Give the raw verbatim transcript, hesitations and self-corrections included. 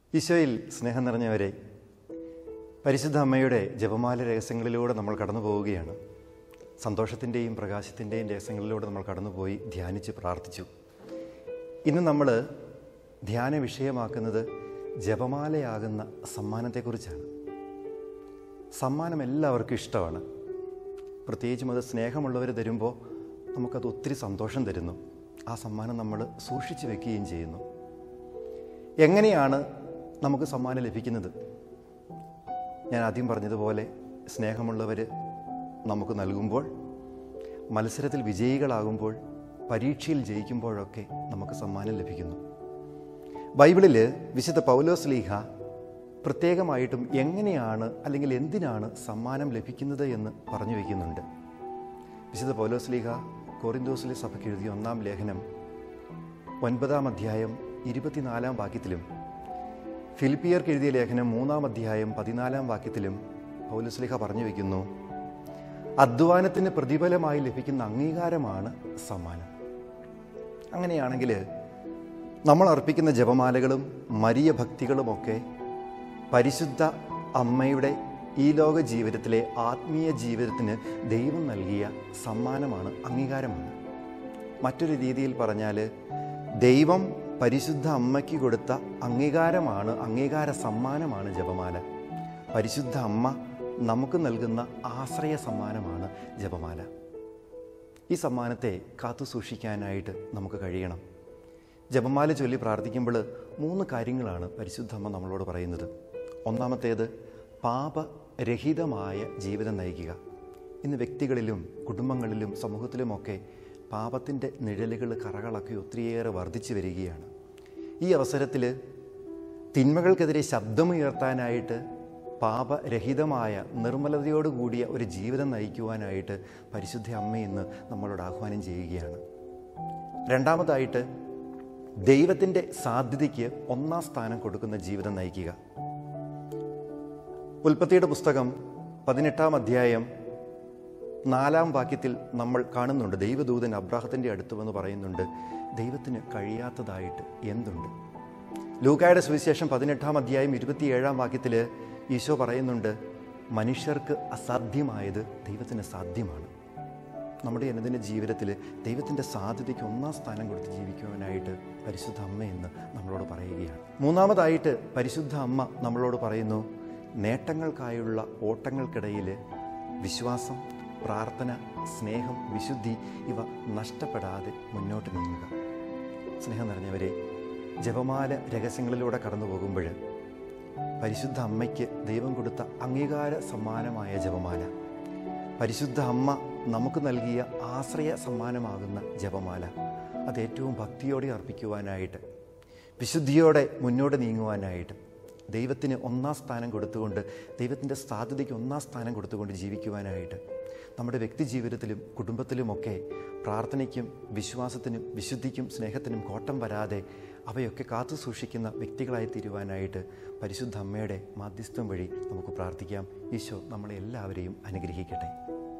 ഈശോയിൽ സ്നേഹം നിറഞ്ഞവരെ, പരിശുദ്ധ അമ്മയുടെ ജപമാല രഹസ്യങ്ങളിലൂടെ നമ്മൾ കടന്നു പോവുകയാണ്. സന്തോഷത്തിൻ്റെയും പ്രകാശത്തിൻ്റെയും രഹസ്യങ്ങളിലൂടെ നമ്മൾ കടന്നുപോയി ധ്യാനിച്ച് പ്രാർത്ഥിച്ചു. ഇന്ന് നമ്മൾ ധ്യാന വിഷയമാക്കുന്നത് ജപമാലയാകുന്ന സമ്മാനത്തെക്കുറിച്ചാണ്. സമ്മാനം എല്ലാവർക്കും ഇഷ്ടമാണ്. പ്രത്യേകിച്ചും അത് സ്നേഹമുള്ളവർ തരുമ്പോൾ നമുക്കത് ഒത്തിരി സന്തോഷം തരുന്നു. ആ സമ്മാനം നമ്മൾ സൂക്ഷിച്ചു വെക്കുകയും ചെയ്യുന്നു. എങ്ങനെയാണ് നമുക്ക് സമ്മാനം ലഭിക്കുന്നത്? ഞാൻ ആദ്യം പറഞ്ഞതുപോലെ സ്നേഹമുള്ളവർ നമുക്ക് നൽകുമ്പോൾ, മത്സരത്തിൽ വിജയികളാകുമ്പോൾ, പരീക്ഷയിൽ ജയിക്കുമ്പോഴൊക്കെ നമുക്ക് സമ്മാനം ലഭിക്കുന്നു. ബൈബിളിൽ വിശുദ്ധ പൗലോസ്ലീഹ പ്രത്യേകമായിട്ടും എങ്ങനെയാണ് അല്ലെങ്കിൽ എന്തിനാണ് സമ്മാനം ലഭിക്കുന്നത് എന്ന് പറഞ്ഞു വയ്ക്കുന്നുണ്ട്. വിശുദ്ധ പൗലോസ്ലീഹ കൊറിന്തോസിലെ സഭയ്ക്ക് എഴുതിയ ഒന്നാം ലേഖനം ഒൻപതാം അധ്യായം ഇരുപത്തിനാലാം വാക്യത്തിലും ഫിലിപ്പിയർക്ക് എഴുതിയ ലേഖനം മൂന്നാം അധ്യായം പതിനാലാം വാക്യത്തിലും പൗലോസ്ലീഹ പറഞ്ഞു വയ്ക്കുന്നു, അധ്വാനത്തിന് പ്രതിഫലമായി ലഭിക്കുന്ന അംഗീകാരമാണ് സമ്മാനം. അങ്ങനെയാണെങ്കിൽ നമ്മൾ അർപ്പിക്കുന്ന ജപമാലകളും മരിയ ഭക്തികളുമൊക്കെ പരിശുദ്ധ അമ്മയുടെ ഈ ലോക ജീവിതത്തിലെ ആത്മീയ ജീവിതത്തിന് ദൈവം നൽകിയ സമ്മാനമാണ്, അംഗീകാരമാണ്. മറ്റൊരു രീതിയിൽ പറഞ്ഞാൽ ദൈവം പരിശുദ്ധ അമ്മയ്ക്ക് കൊടുത്ത അംഗീകാരമാണ്, അംഗീകാര സമ്മാനമാണ് ജപമാല. പരിശുദ്ധ അമ്മ നമുക്ക് നൽകുന്ന ആശ്രയ സമ്മാനമാണ് ജപമാല. ഈ സമ്മാനത്തെ കാത്തു സൂക്ഷിക്കാനായിട്ട് നമുക്ക് കഴിയണം. ജപമാല ചൊല്ലി പ്രാർത്ഥിക്കുമ്പോൾ മൂന്ന് കാര്യങ്ങളാണ് പരിശുദ്ധ അമ്മ നമ്മളോട് പറയുന്നത്. ഒന്നാമത്തേത്, പാപരഹിതമായ ജീവിതം നയിക്കുക. ഇന്ന് വ്യക്തികളിലും കുടുംബങ്ങളിലും സമൂഹത്തിലുമൊക്കെ പാപത്തിൻ്റെ നിഴലുകൾ, കറകളൊക്കെ ഒത്തിരിയേറെ വർദ്ധിച്ചു വരികയാണ്. ഈ അവസരത്തിൽ തിന്മകൾക്കെതിരെ ശബ്ദമുയർത്താനായിട്ട്, പാപരഹിതമായ നിർമ്മലതയോടുകൂടിയ ഒരു ജീവിതം നയിക്കുവാനായിട്ട് പരിശുദ്ധ അമ്മ ഇന്ന് നമ്മളോട് ആഹ്വാനം ചെയ്യുകയാണ്. രണ്ടാമതായിട്ട്, ദൈവത്തിൻ്റെ സാധ്യതയ്ക്ക് ഒന്നാം സ്ഥാനം കൊടുക്കുന്ന ജീവിതം നയിക്കുക. ഉൽപ്പത്തിയുടെ പുസ്തകം പതിനെട്ടാം അധ്യായം നാലാം വാക്യത്തിൽ നമ്മൾ കാണുന്നുണ്ട്, ദൈവദൂതൻ അബ്രാഹത്തിൻ്റെ അടുത്ത് വന്ന് പറയുന്നുണ്ട്, ദൈവത്തിന് കഴിയാത്തതായിട്ട് എന്തുണ്ട്. ലൂക്കായുടെ സുവിശേഷം പതിനെട്ടാം അധ്യായം ഇരുപത്തിയേഴാം വാക്യത്തിൽ ഈശോ പറയുന്നുണ്ട്, മനുഷ്യർക്ക് അസാധ്യമായത് ദൈവത്തിന് സാധ്യമാണ്. നമ്മുടെ അനുദിന ജീവിതത്തിൽ ദൈവത്തിൻ്റെ സാധ്യതയ്ക്ക് ഒന്നാം സ്ഥാനം കൊടുത്ത് ജീവിക്കുവാനായിട്ട് പരിശുദ്ധ അമ്മ എന്ന് നമ്മളോട് പറയുകയാണ്. മൂന്നാമതായിട്ട് പരിശുദ്ധ അമ്മ നമ്മളോട് പറയുന്നു, നേട്ടങ്ങൾക്കായുള്ള ഓട്ടങ്ങൾക്കിടയിൽ വിശ്വാസം, പ്രാർത്ഥന, സ്നേഹം, വിശുദ്ധി ഇവ നഷ്ടപ്പെടാതെ മുന്നോട്ട് നീങ്ങുക. സ്നേഹം നിറഞ്ഞവരെ, ജപമാല രഹസ്യങ്ങളിലൂടെ കടന്നു പോകുമ്പോൾ പരിശുദ്ധ അമ്മയ്ക്ക് ദൈവം കൊടുത്ത അംഗീകാര സമ്മാനമായ ജപമാല, പരിശുദ്ധ അമ്മ നമുക്ക് നൽകിയ ആശ്രയ സമ്മാനമാകുന്ന ജപമാല, അത് ഏറ്റവും ഭക്തിയോടെ അർപ്പിക്കുവാനായിട്ട്, വിശുദ്ധിയോടെ മുന്നോട്ട് നീങ്ങുവാനായിട്ട്, ദൈവത്തിന് ഒന്നാം സ്ഥാനം കൊടുത്തുകൊണ്ട്, ദൈവത്തിൻ്റെ സാധ്യതയ്ക്ക് ഒന്നാം സ്ഥാനം കൊടുത്തുകൊണ്ട് ജീവിക്കുവാനായിട്ട്, നമ്മുടെ വ്യക്തി ജീവിതത്തിലും കുടുംബത്തിലുമൊക്കെ പ്രാർത്ഥനയ്ക്കും വിശ്വാസത്തിനും വിശുദ്ധിക്കും സ്നേഹത്തിനും കോട്ടം വരാതെ അവയൊക്കെ കാത്തു സൂക്ഷിക്കുന്ന വ്യക്തികളായി തീരുവാനായിട്ട് പരിശുദ്ധ അമ്മയുടെ മാധ്യസ്ഥം വഴി നമുക്ക് പ്രാർത്ഥിക്കാം. ഈശോ നമ്മളെ എല്ലാവരെയും അനുഗ്രഹിക്കട്ടെ.